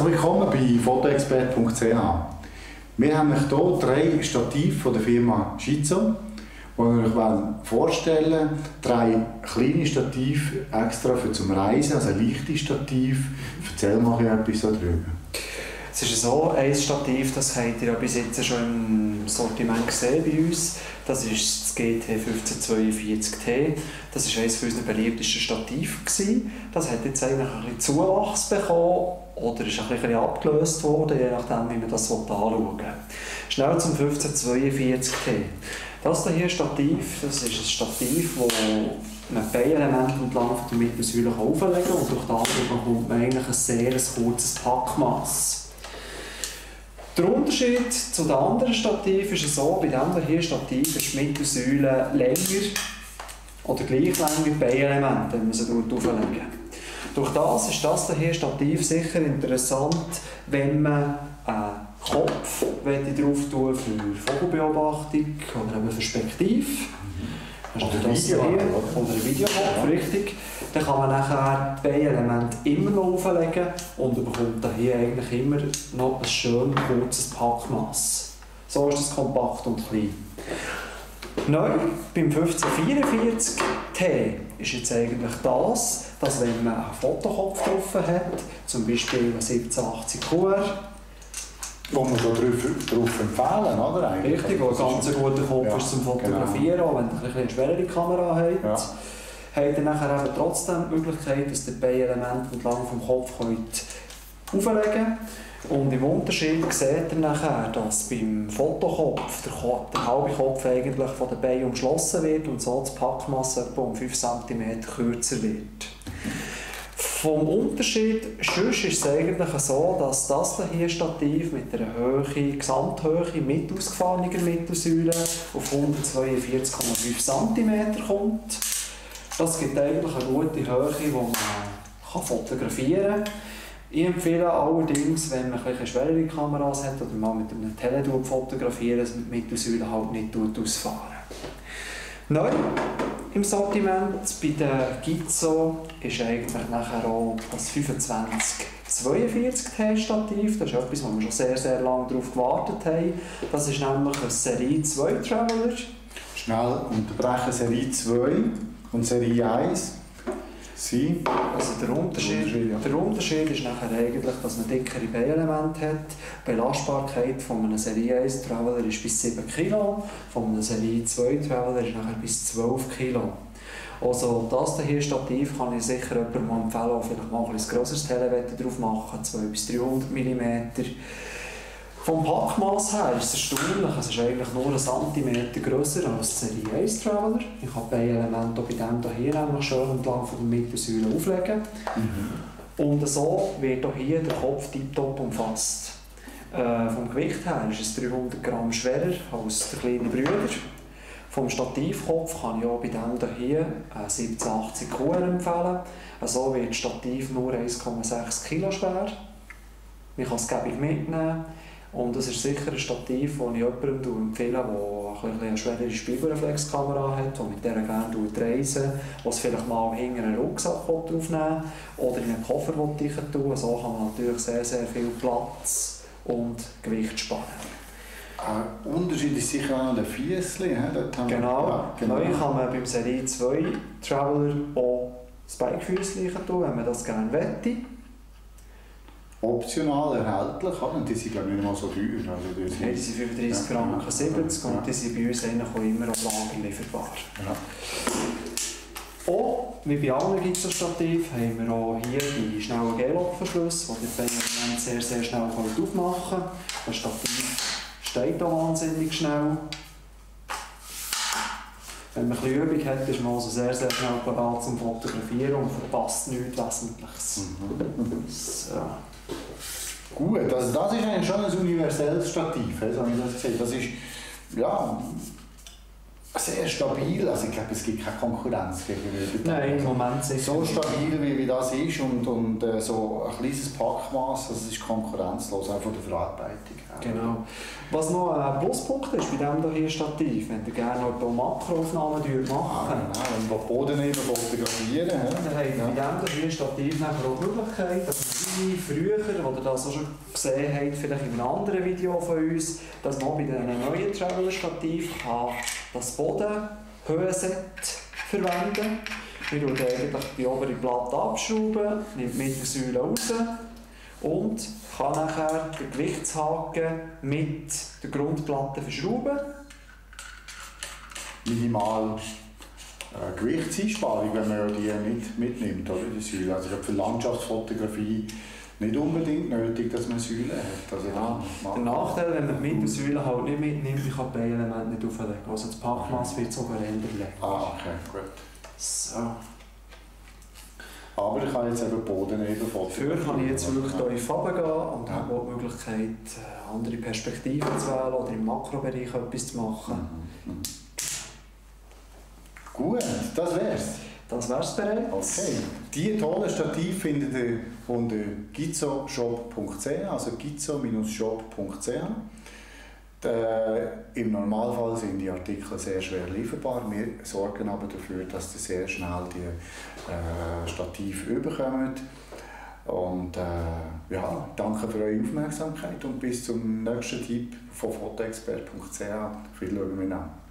Herzlich willkommen bei fotoexpert.ch. Wir haben euch hier 3 Stative von der Firma Shizo, die wir euch vorstellen wollen. 3 kleine Stative extra für zum Reisen, also ein leichtes Stativ. Erzähl mal etwas darüber. Es ist so, ein Stativ, das habt ihr ja bis jetzt schon im Sortiment gesehen bei uns. Das ist das GT 1542T. Das war eines unserer beliebtesten Stative. Das hat jetzt eigentlich ein bisschen Zuwachs bekommen oder ist ein bisschen abgelöst worden, je nachdem, wie man das anschauen will. Schnell zum 1542T. Das hier Stativ, das ist ein Stativ, das man Beinelemente entlang der Mittelsäule auflegen kann und durch das bekommt man eigentlich ein sehr kurzes Packmass. Der Unterschied zu den anderen Stativen ist so, bei diesem hier Stativ ist die Mittelsäule länger oder gleich lang wie die Beinelemente, wenn man sie auflegen. Durch das ist das hier Stativ sicher interessant, wenn man einen Kopf drauf tun für Vogelbeobachtung oder eben für Spektiv. Oder ein Videokopf, richtig. Dann kann man nachher die Beinelemente immer noch auflegen und bekommt hier eigentlich immer noch ein schön kurzes Packmass. So ist das kompakt und klein. Neu beim 1544T ist jetzt eigentlich das, dass wenn man einen Fotokopf drauf hat, zum Beispiel einen 1780 QR, wo man darauf empfehlen, oder? Eigentlich. Richtig, wo ein ganz guter Kopf ist zum Fotografieren, genau. Auch wenn ihr eine schwerere Kamera habt. Ja. Habt ihr nachher eben trotzdem die Möglichkeit, dass ihr die Beinelemente entlang vom Kopf auflegen könnt. Und im Unterschied seht ihr nachher, dass beim Fotokopf der halbe Kopf eigentlich von den Beinen umschlossen wird und so das Packmass etwa um 5 cm kürzer wird. Vom Unterschied sonst ist es eigentlich so, dass das hier Stativ mit einer Gesamthöhe mit ausgefahrener Mittelsäule auf 142,5 cm kommt. Das gibt eigentlich eine gute Höhe, die man fotografieren kann. Ich empfehle allerdings, wenn man ein schwerere Kameras hat oder mal mit einem Tele fotografieren, dass man die Mittelsäule halt nicht ausfahren. Neu im Sortiment bei der Gizo ist eigentlich nachher auch das 2542T Stativ. Das ist etwas, wo wir schon sehr, sehr lange darauf gewartet haben. Das ist nämlich ein Serie 2 Traveler. Schnell unterbrechen, Serie 2 und Serie 1. Also der Unterschied ist nachher eigentlich, dass man dickere Beinelemente hat. Die Belastbarkeit von einem Serie 1 Traveler ist bis 7 kg, von einem Serie 2 Traveler ist nachher bis 12 kg. Also das hier Stativ kann ich sicher jemandem mal empfehlen, der vielleicht mal ein grösseres Tele drauf machen, 200 bis 300 mm. Vom Packmaß her ist es erstaunlich, es ist eigentlich nur 1 cm grösser als die Serie 1 Traveler. Ich kann die Beinelemente bei dem hier nämlich schön entlang von der Mittelsäule auflegen. Und so wird auch hier der Kopf tiptop umfasst. Vom Gewicht her ist es 300 Gramm schwerer als der kleine Bruder. Vom Stativkopf kann ich auch bei dem hier 1780 QR empfehlen. So wird das Stativ nur 1,6 kg schwer. Man kann es gäbig mitnehmen. Und das ist sicher ein Stativ, das ich jemandem empfehle, der eine schwerere Spiegelreflexkamera hat, der mit der gerne reisen, der es vielleicht mal hinter einen Rucksack aufnehmen oder in einen Koffer tun. So kann man natürlich sehr, sehr viel Platz und Gewicht sparen. Der Unterschied ist sicher auch noch der Fiessli. Genau. Neu kann man beim Serie 2 Traveler auch das Bikefüßli tun, wenn man das gerne möchte. Optional erhältlich, und die sind glaube ich nicht mal so teuer. Also die sind 35 Franken 70 und die sind bei uns eigentlich auch immer auf Lager lieferbar. Ja. Auch wie bei allen Gizo-Stativ haben wir auch hier die schnellen G-Lock-Verschlüsse, die die Beinelemente sehr, sehr schnell aufmachen können. Das Stativ steht auch wahnsinnig schnell. Wenn man ein bisschen Übung hat, ist man also sehr, sehr schnell bereit zum Fotografieren und verpasst nichts Wesentliches. So. Gut, also das ist eigentlich schon ein universelles Stativ. Das ist ja, sehr stabil. Also ich glaube, es gibt keine Konkurrenz gegenüber. Nein, im Moment ist so stabil wie das ist und so ein kleines Packmaß, also es ist konkurrenzlos, auch von der Verarbeitung. Genau. Was noch ein Pluspunkt ist bei diesem hier Stativ, wenn ihr gerne noch Makroaufnahmen machen, wenn wir Boden fotografieren, dann haben wir bei diesem hier Stativ auch die Möglichkeit, dass man früher, wo ihr das auch schon gesehen habt, vielleicht in einem anderen Video von uns, dass man bei einem neuen Traveler-Stativ das Bodenhöhenset verwenden kann. Wir schauen eigentlich die obere Platte abschrauben, nimmt die Mittelsäule raus und kann nachher den Gewichtshaken mit der Grundplatte verschrauben. Minimal Gewichtseinsparung, wenn man ja die nicht mitnimmt, oder, die Säule. Also für Landschaftsfotografie nicht unbedingt nötig, dass man Säulen hat. Also ja, der Nachteil, wenn man die Mittelsäule halt nicht mitnimmt, ich kann die Beielemente nicht auflegen. Also das Packmaß wird sogar ändern. Okay, gut. So. Aber ich kann jetzt eben Boden eben Dafür kann ich jetzt wirklich tief runtergehen und habe auch die Möglichkeit, andere Perspektiven zu wählen oder im Makrobereich etwas zu machen. Gut, das wär's. Das wär's bereits. Okay. Die tollen Stative findet ihr unter gizoshop.ch, also gizo-shop.ch. Im Normalfall sind die Artikel sehr schwer lieferbar. Wir sorgen aber dafür, dass ihr sehr schnell die Stative bekommt. Und ja, danke für eure Aufmerksamkeit und bis zum nächsten Tipp von fotoexpert.ch. Viel schauen wir nach.